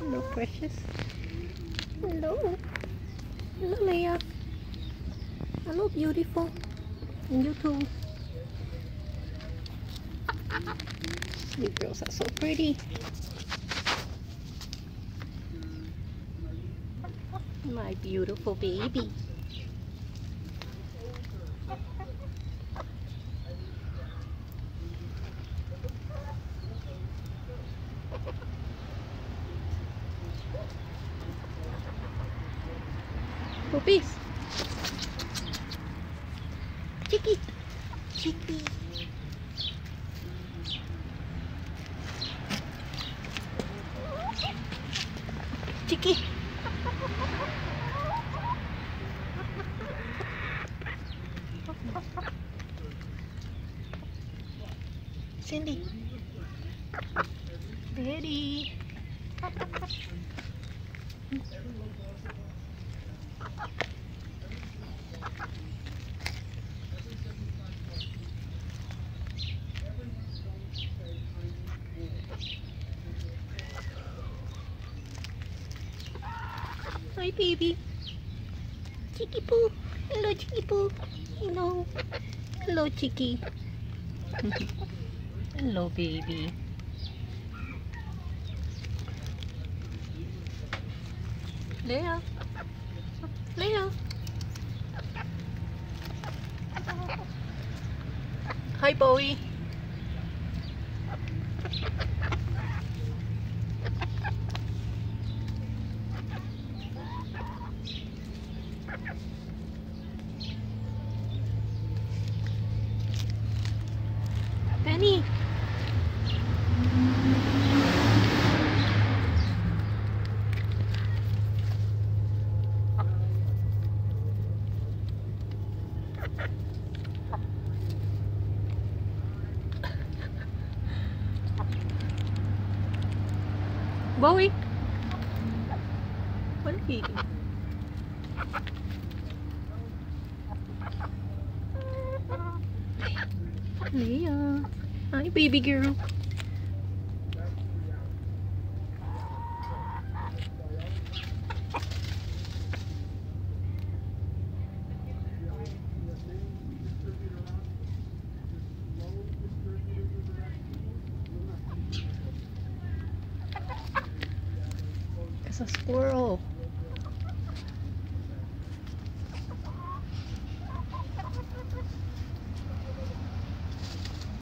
Hello, precious. Hello. Hello, Leia. Hello, beautiful. And you too. You girls are so pretty. My beautiful baby. Puppies. Chicky. Chicky. Chicky. Cyndi. Daddy. Hi, baby. Chicky poo. Hello, Chicky poo. Hello. Hello, Chicky. Hello, baby. Leia. Leia. Hi, Bowie. Penny. Bowie. What are you eating? Leia. Hi, baby girl. It's a squirrel.